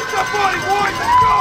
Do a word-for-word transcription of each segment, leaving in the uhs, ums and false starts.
somebody, boys! Let's go!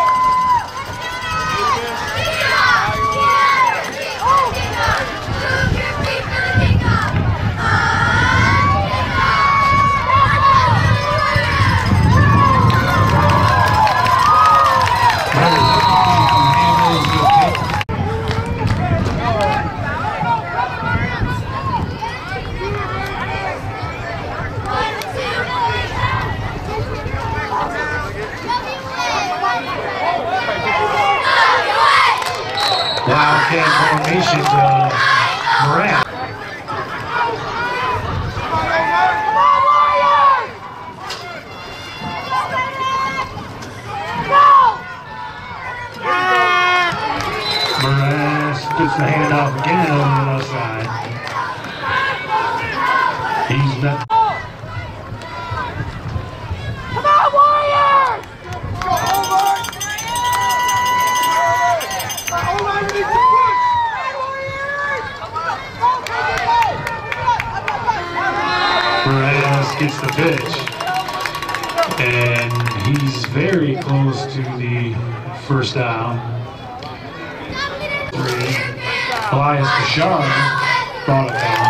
Wildcat formation to Moran. Moran gets the handoff again on the left side. He's not. Come on, Warriors! Go over! Perez gets the pitch, and he's very close to the first down. Three. Elias Bashar brought it down.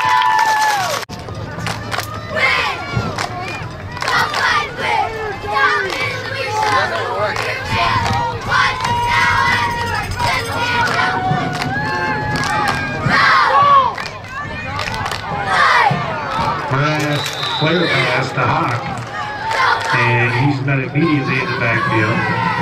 Player pass to Hawk, and he's met immediately in the backfield.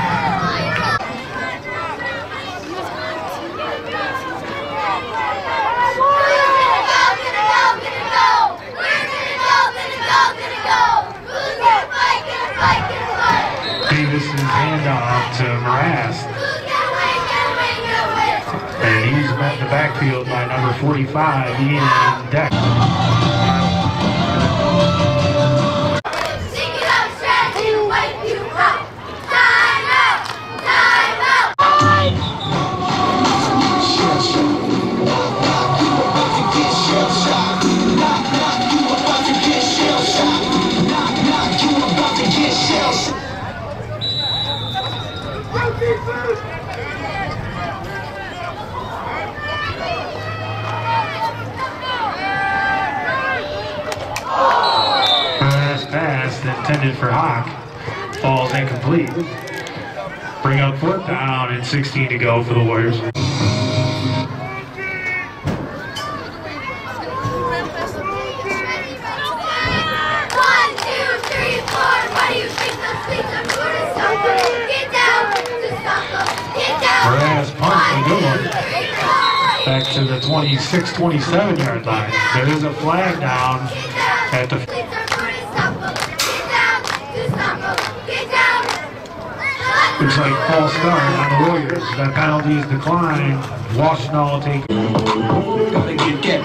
Davis's handoff to Morast, and he's met in the backfield by number forty-five, Ian Deck. Last pass intended for Hawk falls incomplete. Bring up fourth down and sixteen to go for the Warriors. Moraz punts and good one. Back to the twenty-six twenty-seven yard line. There is a flag down at the. Looks like false start on the Warriors. That penalty is declined. Washington will take. Gotta get get.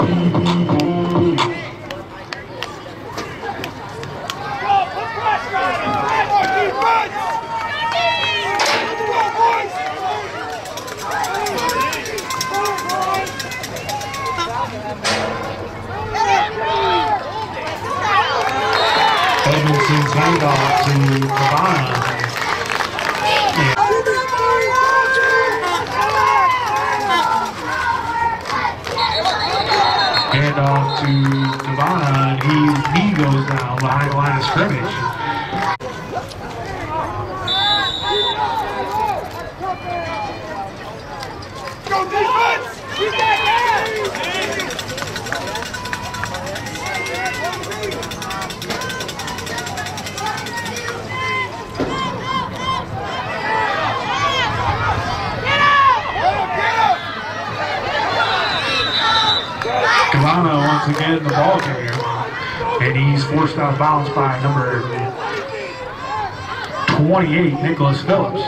Edmondson's handoff to Cabana. Handoff to Cabana, and he, he goes down behind the line of scrimmage. Go defense! You got it! Cabana once again the ball carrier, and he's forced out of bounds by number twenty-eight, Nicholas Phillips.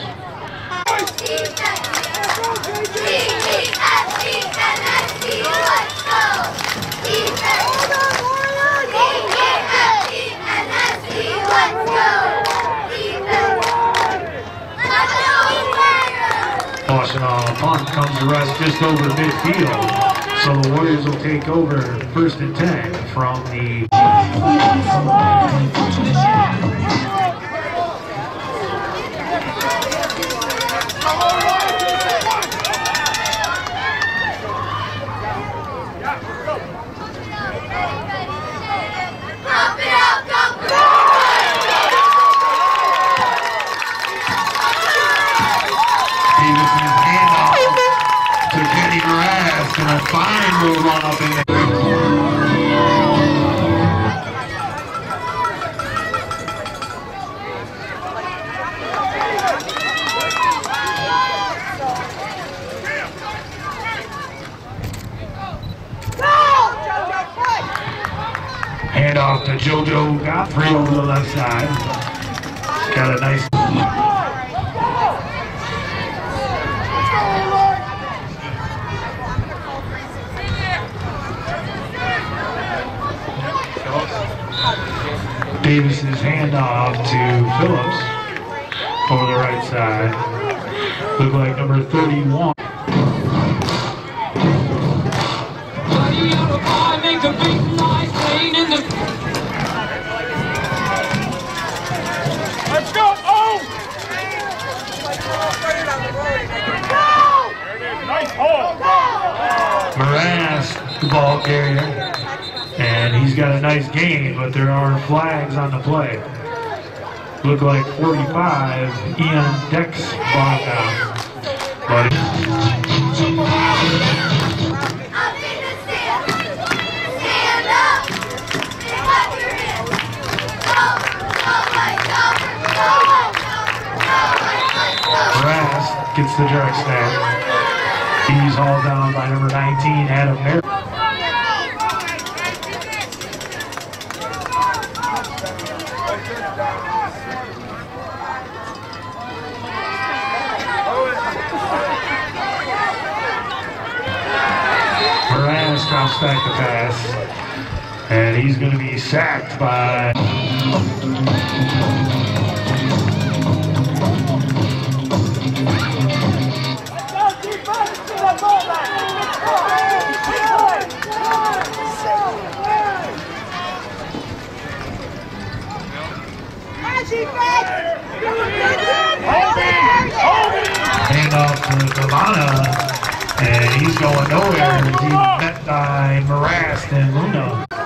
Washington punt comes to rest just over midfield. So the Warriors will take over first and ten from the. JoJo Godfrey over the left side. Got a nice... Davis's handoff to Phillips over the right side. Look like number thirty-one. Let's go! Oh! Nice hole! Morass, the ball carrier, and he's got a nice gain, but there are flags on the play. Look like forty-five, Ian Dex brought down. But Morass gets the direct snap. He's hauled down by number nineteen, Adam Merritt. Morass drops back the pass, and he's going to be sacked by... Handoff to Galana, and he's going nowhere as he's met by Morass and Luna.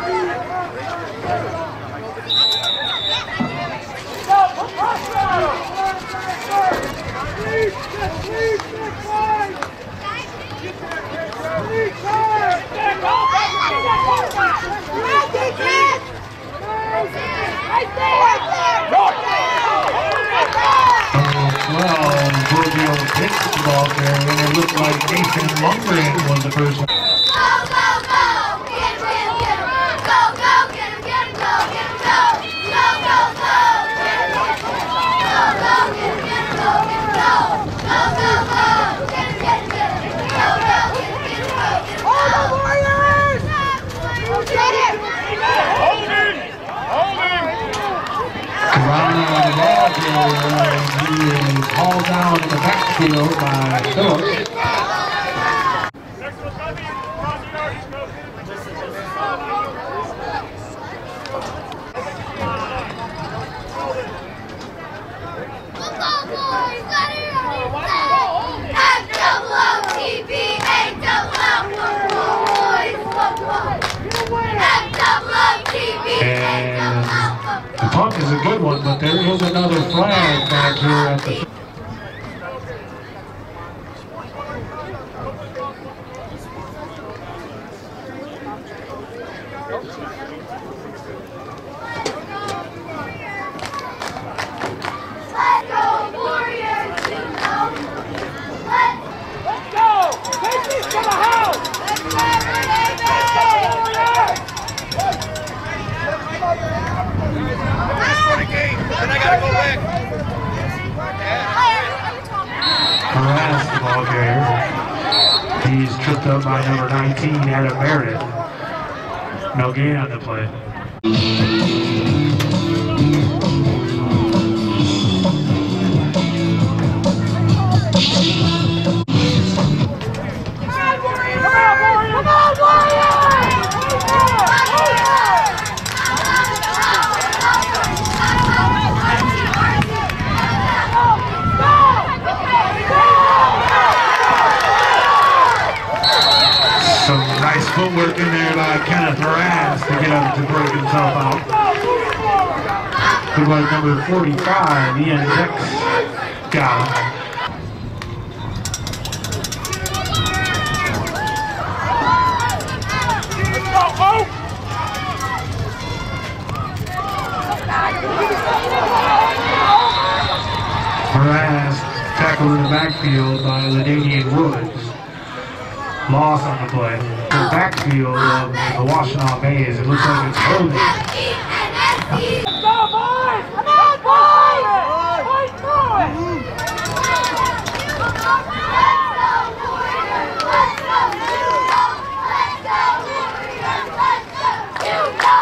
Well, Giorgio hits the ball there, and it looked like Nathan Lundgren was the first one. Go, go, go! Get him, get him, get him! Go, go, get him, get him, go, get him, go! Go, go, go! Get him, get him, go, go, get him, get him, go, get him, go! Go, go, go! Get him, get him, get him! Go, go, get him, get him, go, get him, go! Hold the Warriors! Get him! Hold him! Hold him! Running on the ball carrier, and he is hauled down in the backfield by Phillips. And the punt is a good one, but there is another flag back here at the... Let's go, Warriors! Let's go! Take this to the house! Let's go, David! Then I gotta go back. Morass, the ball carrier. He's tripped up by number nineteen, Adam Merritt. No gain on the play. Some nice footwork in there by Kenneth Morass to get him to break himself out. Good like number forty-five, Ian Dex got him. Morass tackled in the backfield by LaDainian Woods. Loss on the play. The backfield of the Washtenaw Mays. It looks like it's holding. Go, boys! Come on, boys! Fight through it! Let's go, Warriors! Let's go, Hugo! Let's go, Warriors! Let's go, Hugo!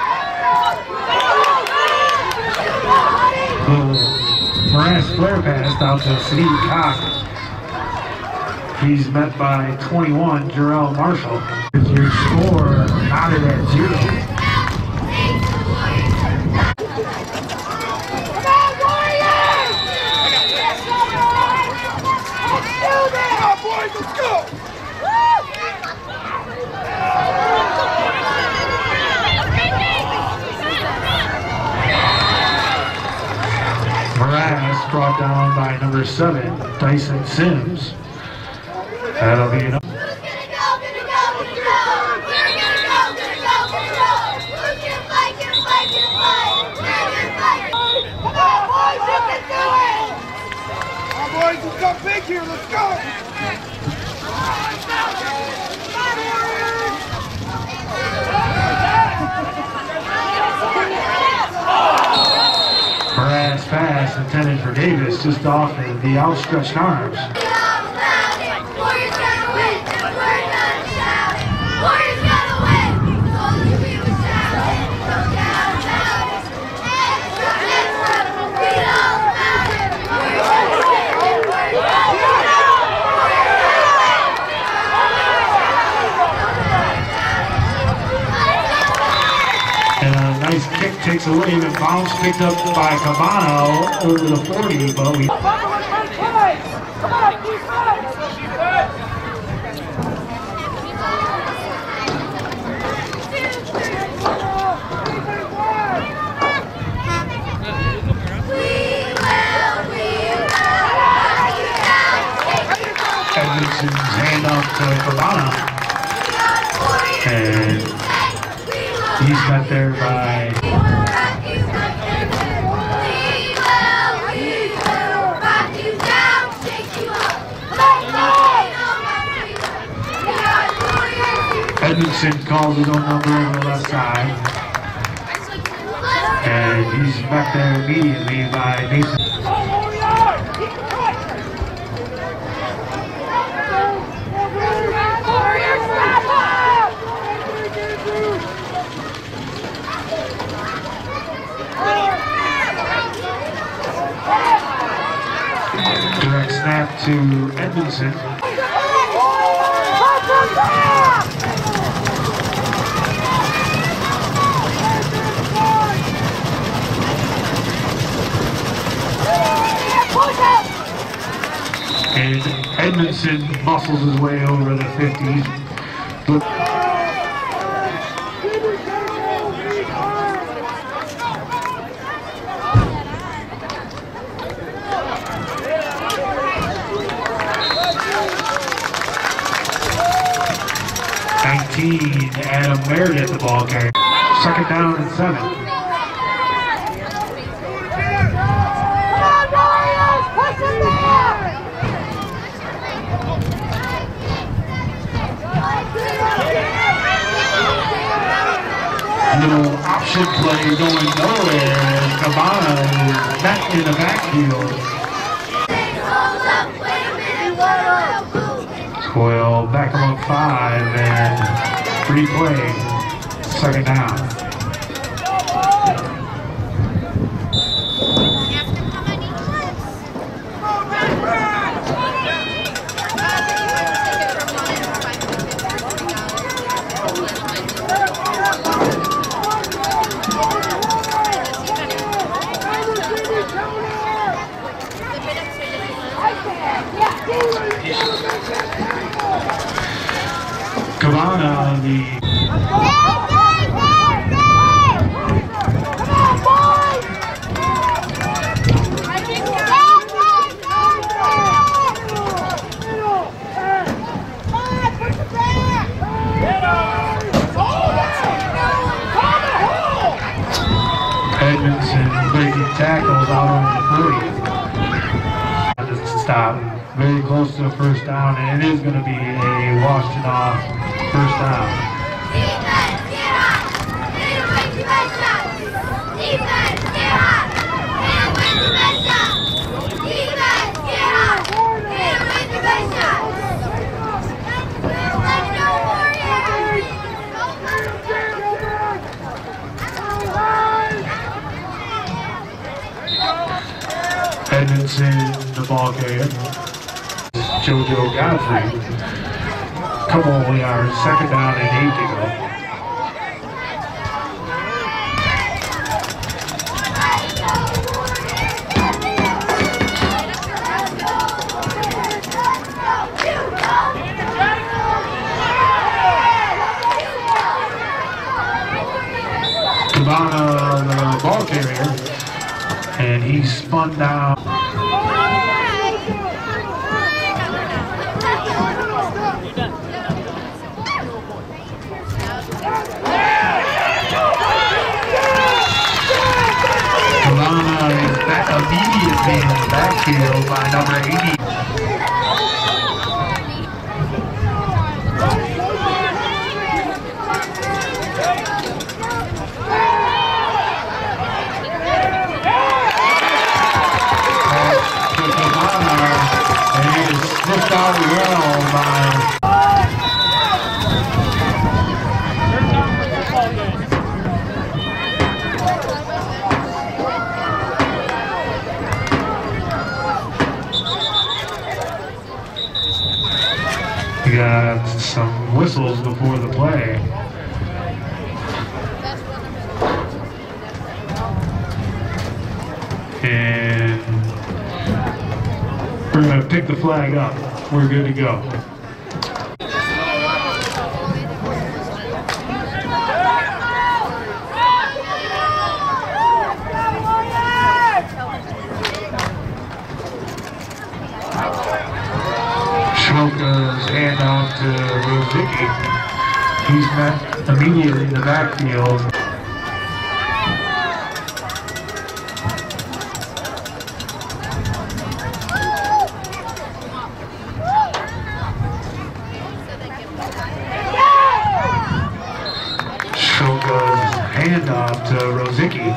Morass flare pass out to Steve Cox. He's met by twenty-one, Jarrell Marshall. If your score knotted at zero. Morass brought down by number seven, Dyson Sims. That'll be enough. Who's gonna go, gonna go, gonna go? We're gonna go, gonna go, gonna go. Who's gonna fight, gonna fight, gonna fight? We're gonna fight. Come on, boys, you can do it! Come on, boys, we've got big here, let's go! Morass pass intended for Davis, just off of the outstretched arms. Warriors gonna win, and we're gonna shout it. Warriors gonna win, so we will shout it. No doubt about it. Extra, extra, read all about it. Warriors gonna win, and we're gonna shout it. Warriors gonna win. And a nice kick takes away the bounce picked up by Cabana over the forty, but we. Come on, defense! Edmondson's hand off to Cabana. And he's met there by Edmondson calls his own number on the left side. And he's met there immediately by Nathan. Direct snap to Edmondson. And Edmondson muscles his way over the fifty. nineteen, Adam Meredith the ball carrier. Second down and seven. Little option play going nowhere, and Cabana is back in the backfield. Will back him up five and replay, second down. Cabana, the Edmondson breaking tackles out on the three. Doesn't stop. Very close to the first down, and it is going to be a washed off first down. Defense, get up! Get away, defense, Defense, get up! And win the best shot! Defense, get up! And win the best shot! Let's go, Warriors! Edmondson, the ball carrier. JoJo Godfrey. Couple of yards, second down and eight to go. Cabana, the ball carrier, and he spun down. Cabana is back immediately in the backfield by number eighty. Sniffed out well by we got some whistles before the play. And we're going to pick the flag up. We're good to go. Schmoka's handoff to Rosicki. He's met immediately in the backfield. Handoff to Rosicki.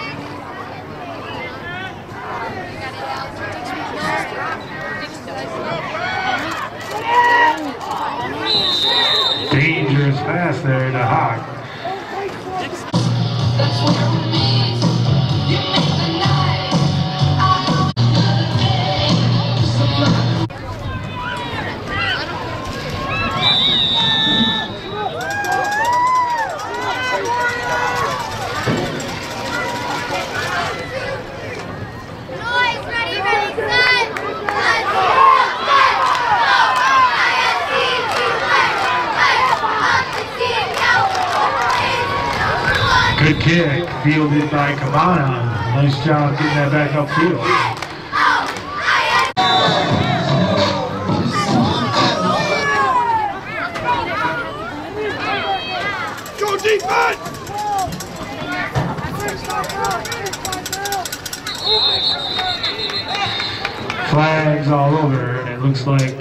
Dangerous pass there to Hawk. Good kick, fielded by Cabana. Nice job getting that back upfield. Go defense! Flags all over, and it looks like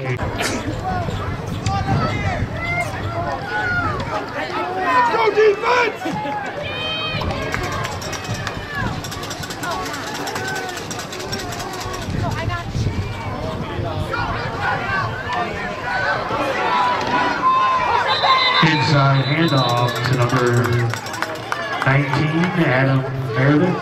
Go defense! inside handoff to number nineteen, Adam Meredith.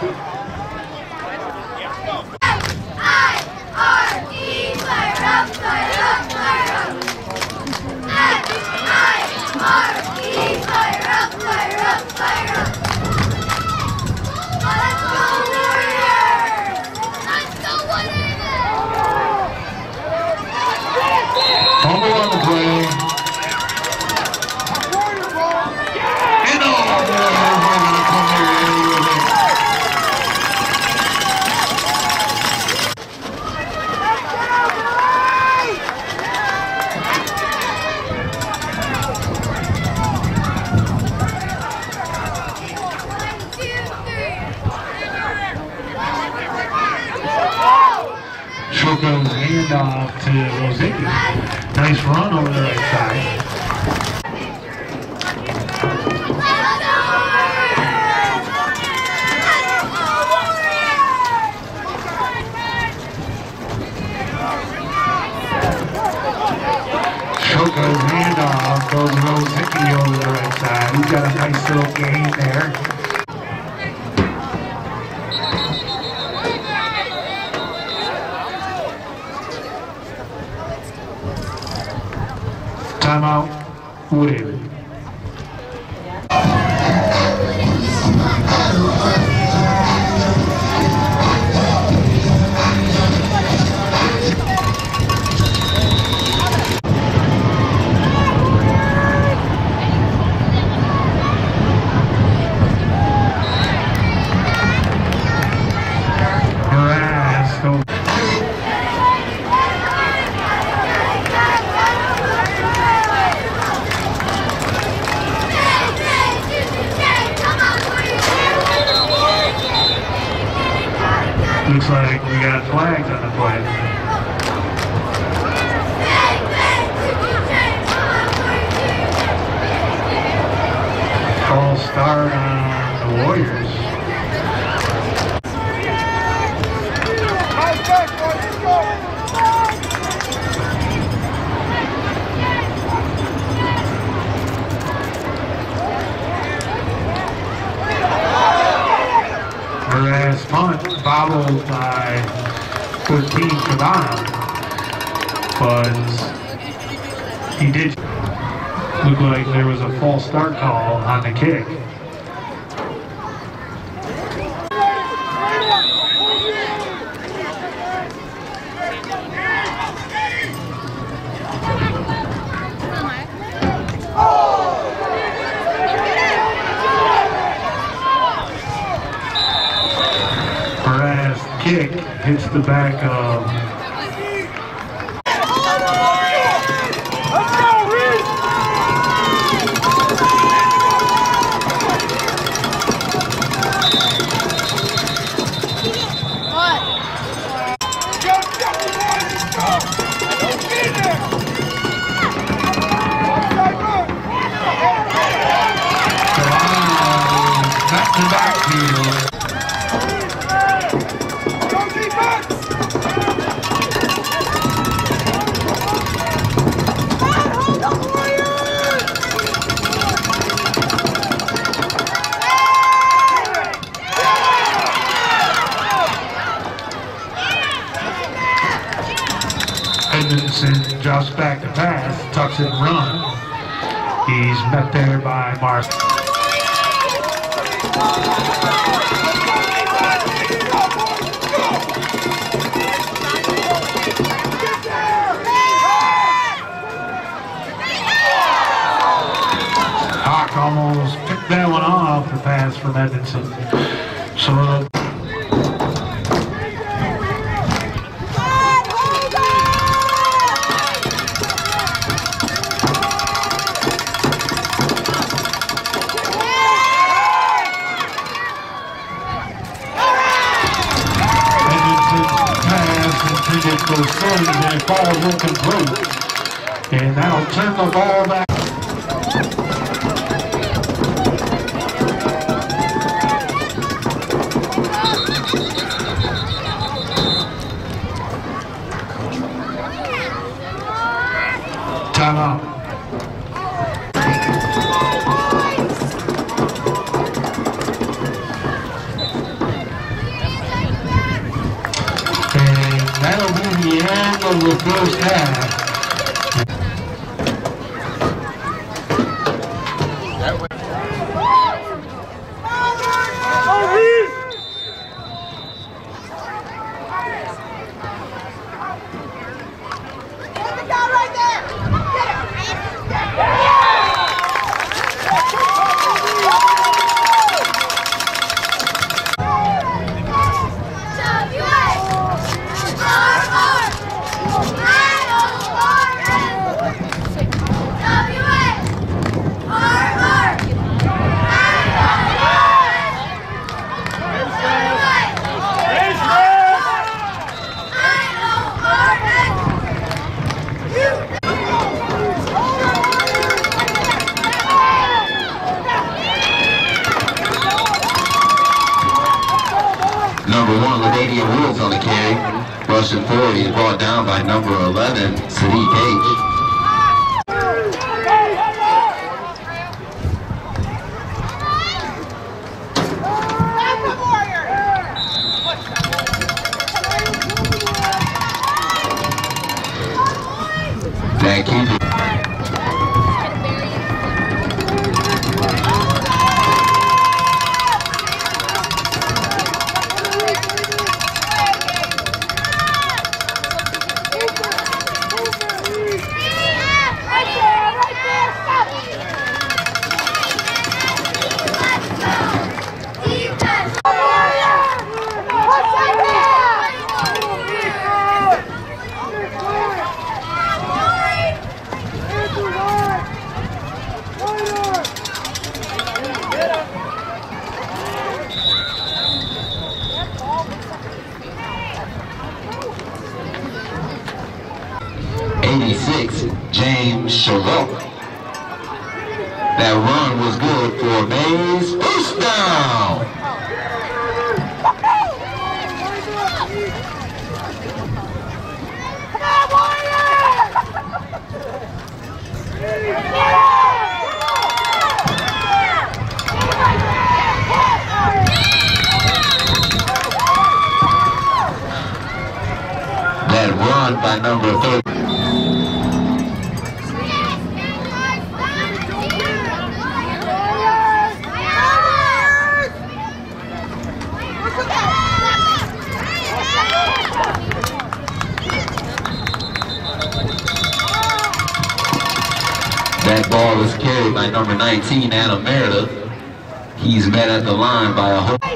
Fumble on the play. And oh, we're going to come here with it. Shoko's handoff to Rosicki. Nice run over the right side. nice little game there. Timeout, Woodhaven. Looks like we got flags on the play. False start on the Warriors. Whereas punt bobbled by thirteen Cabana, but he did look like there was a false start call on the kick. Kick hits the back of Let's go, Reed! What? Go, go, let's go! Get in there! back to backfield. Edmondson drops back to pass, tucks it and run. He's met there by Mark. Hawk almost picked that one off, the pass from Edmondson. So uh, intended for Sims and it falls incomplete. And that'll turn the ball back. Timeout. That'll be the end of the first half. Number one, LaDainian Woods on the carry. Rushing forward, he's brought down by number eleven, Sadiq H. James Sherrill. That run was good for Mays. First down. That run by number thirty. That ball is carried by number nineteen, Adam Meredith. He's met at the line by a hook.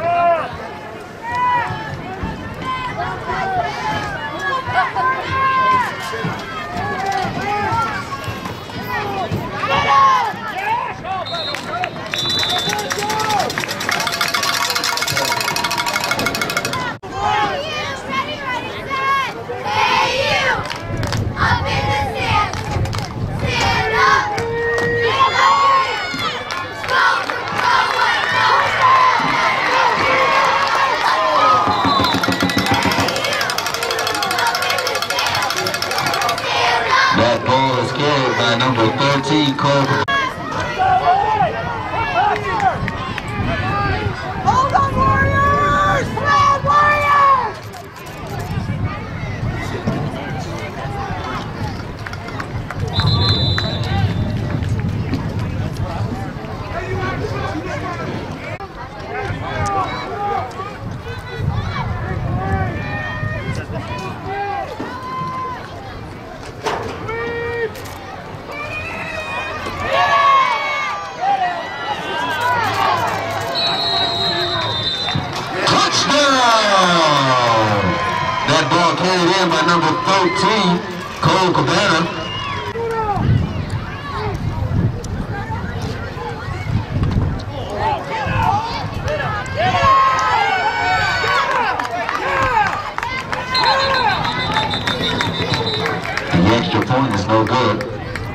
That ball is carried by number thirteen, Cole. Hold on, Warriors! Come on, Warriors! That ball carried in by number thirteen, Cole Cabana. The extra point is no good.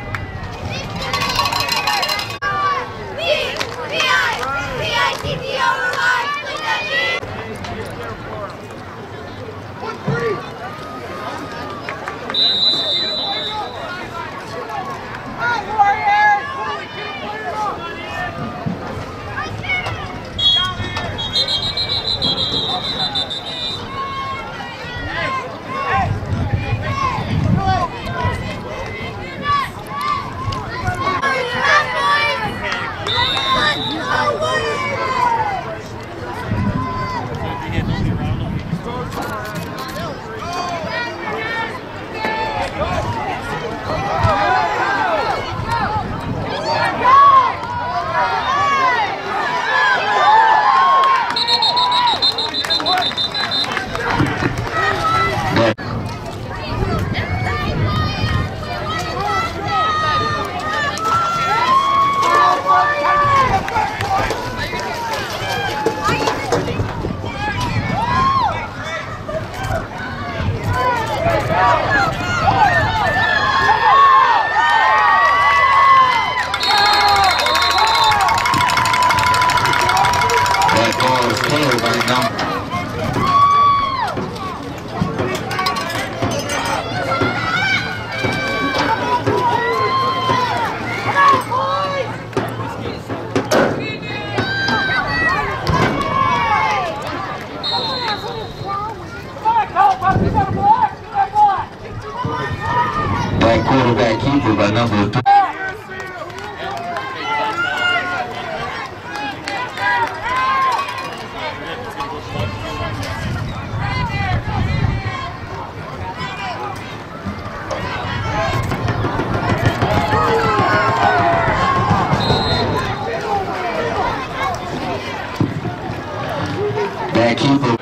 That quarterback keeper by number three. That keeper.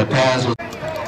That pass was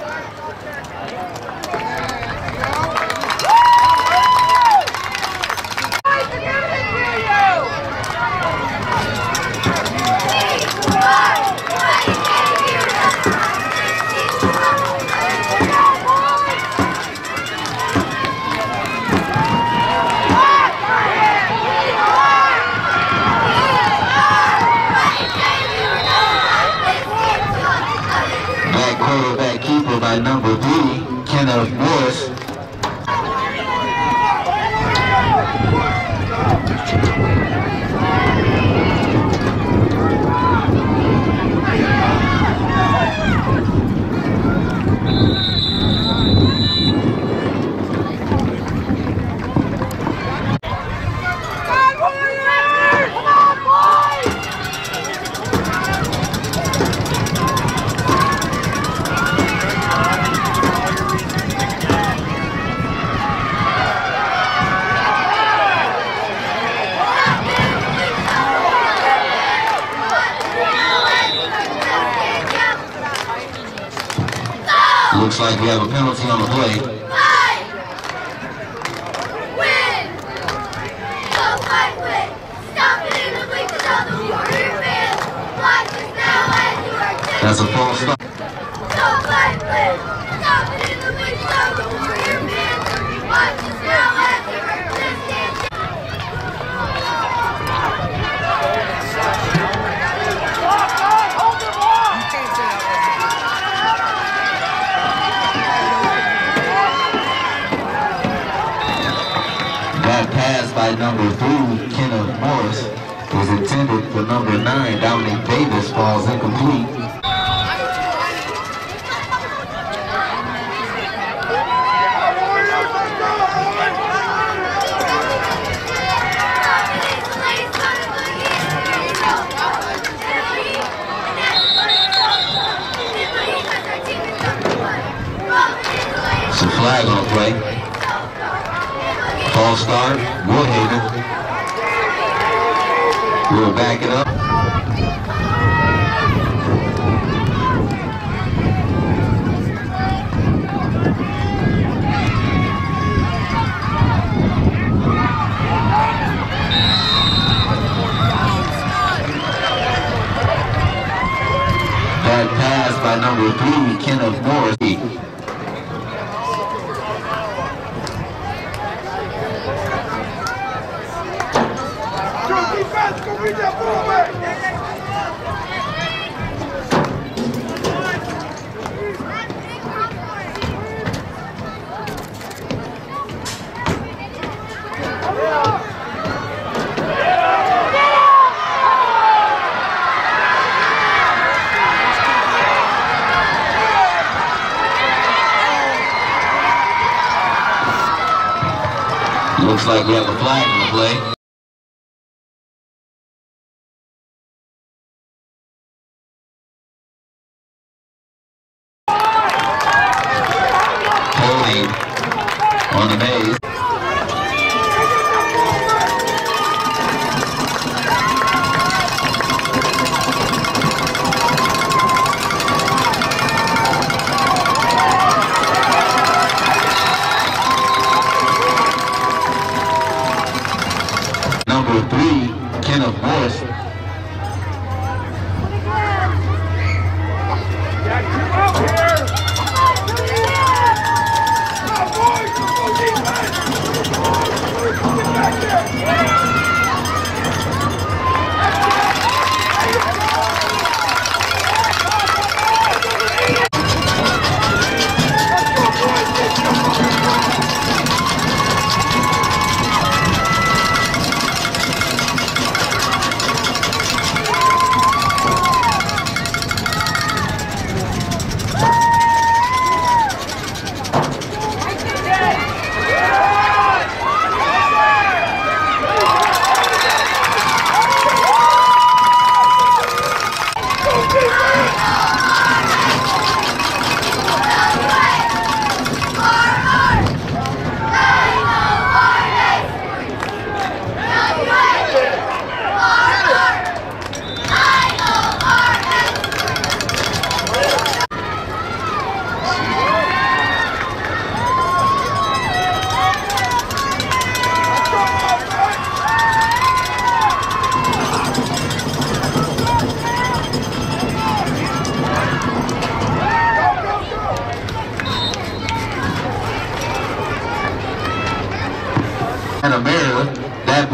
quarterback keeper by number three, Kenneth Morris. Looks like we have a penalty on the play. Five. Win. Go fight win. Stop it in the bleachers on the Warrior fans. Watch us now as you are taking. That's a false start. Go fight win. Stop it in the bleachers on the Warrior fans. Watch us now as you are taking. Hold the ball! You can't say that. That pass by number three, Kenneth Morris, was intended for number nine, Dominic Davis, falls incomplete. Some flag on the play. False start, Woodhaven. We'll back it up. That pass by number three, Kenneth Morris. Defense, go beat that fullback! Looks like we have a flag in the play. On the maze. Number three, Kenneth Morris.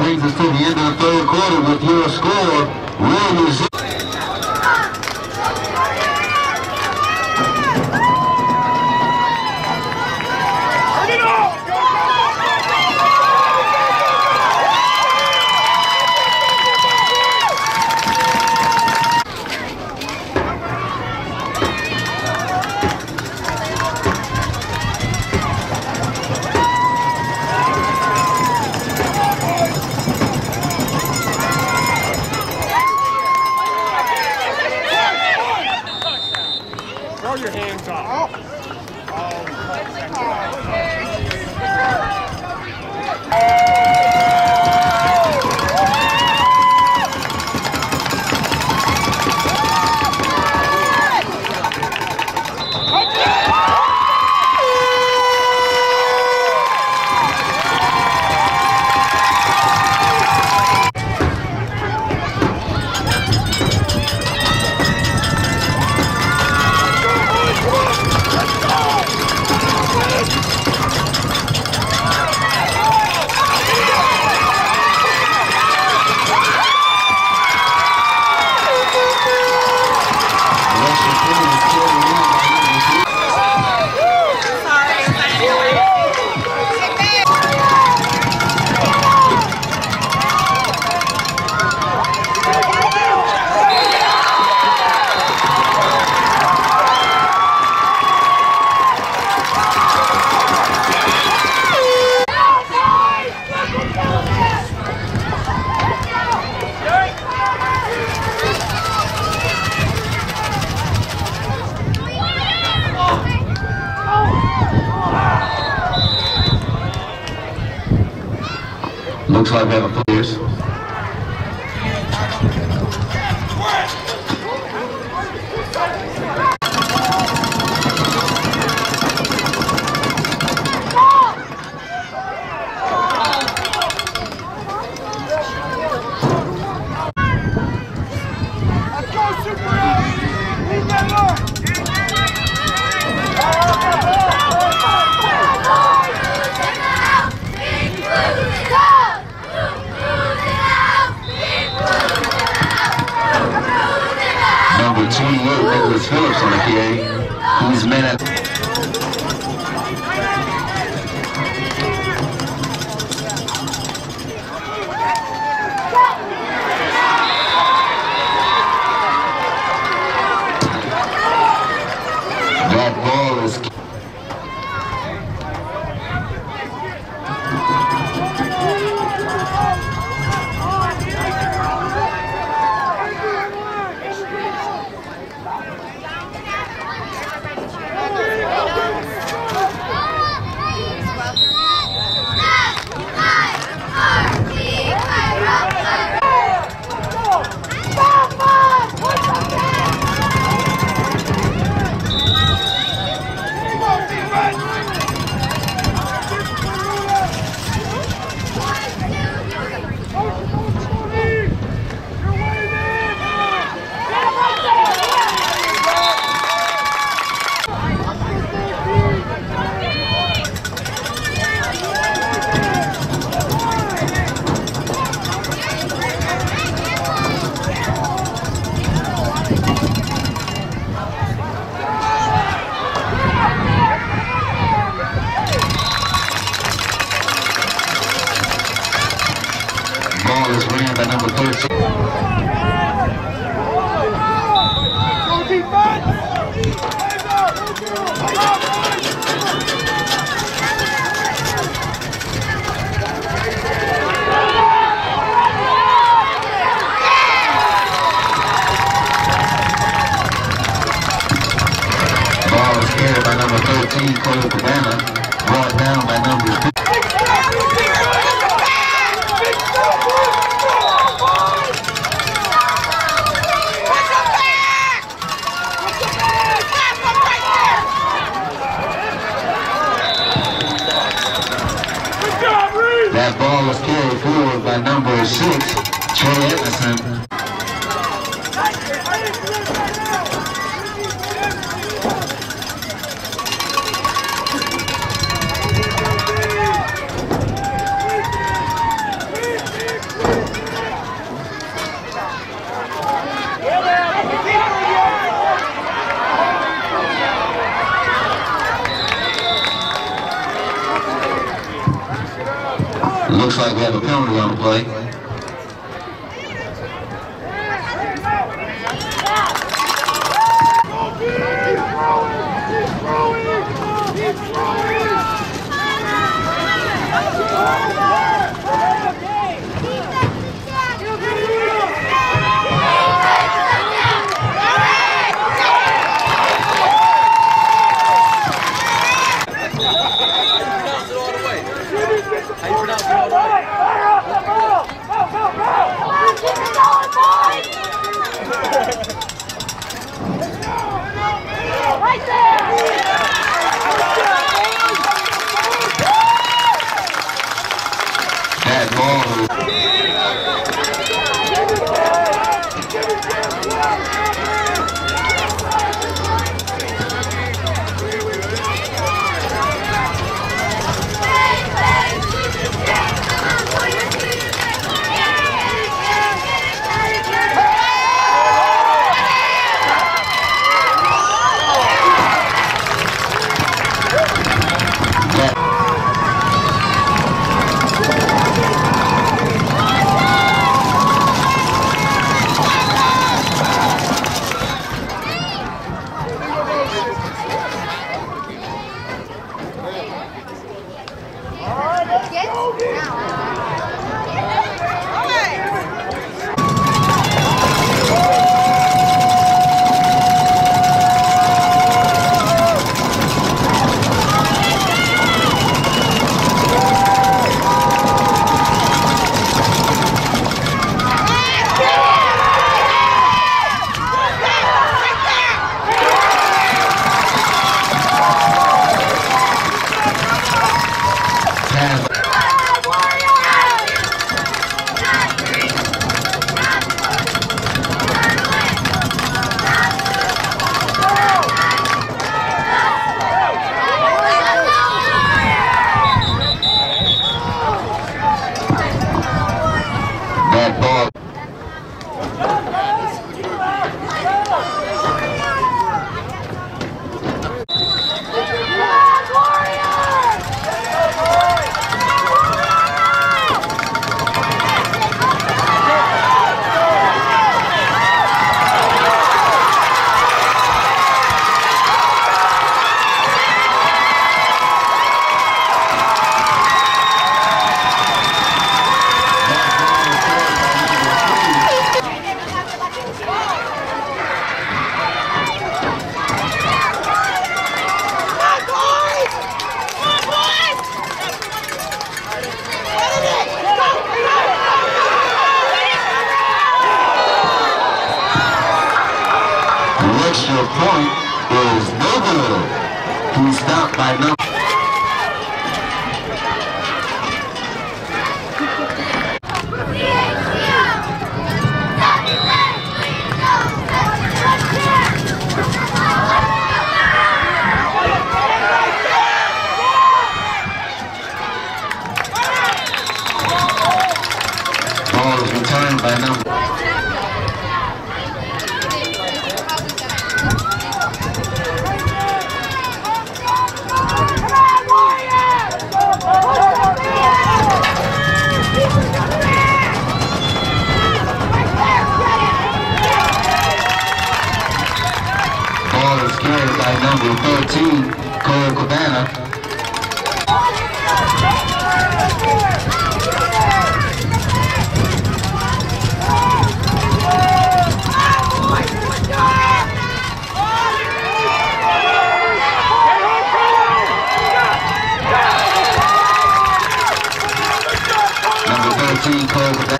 brings us to the end of the third quarter with your score. Warriors zero. Throw your hands up. Looks like we have a players. Let's go, Super eight! Leave that up! Number twenty-eight, Nicholas Phillips on the P A. He's man at that ball is ball is ran by number thirteen. Go defense! Hands up! Hands up, boys! Ball is carried by number thirteen, Cole Cabana, brought down by number fifteen. That ball was carried forward by number six, Trey Edmondson. like we have a penalty on the play. Right there! That ball. Extra point is no good. He's stopped by number. Ball is returned by number. By number thirteen, Cole Cabana. Number thirteen, Cole Cabana.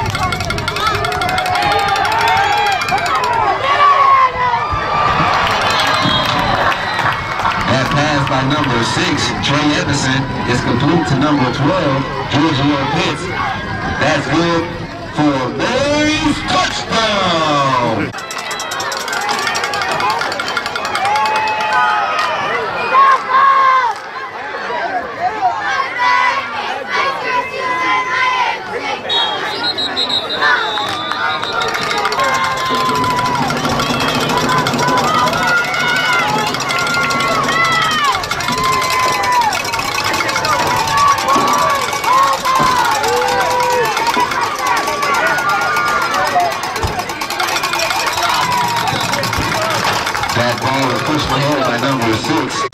By number six, Trey Edison, is complete to number twelve, Giorgio Pitts. That's good for Mary's touchdown. Ball was pushed ahead by number six.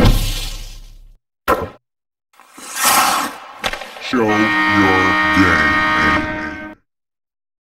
Show your game.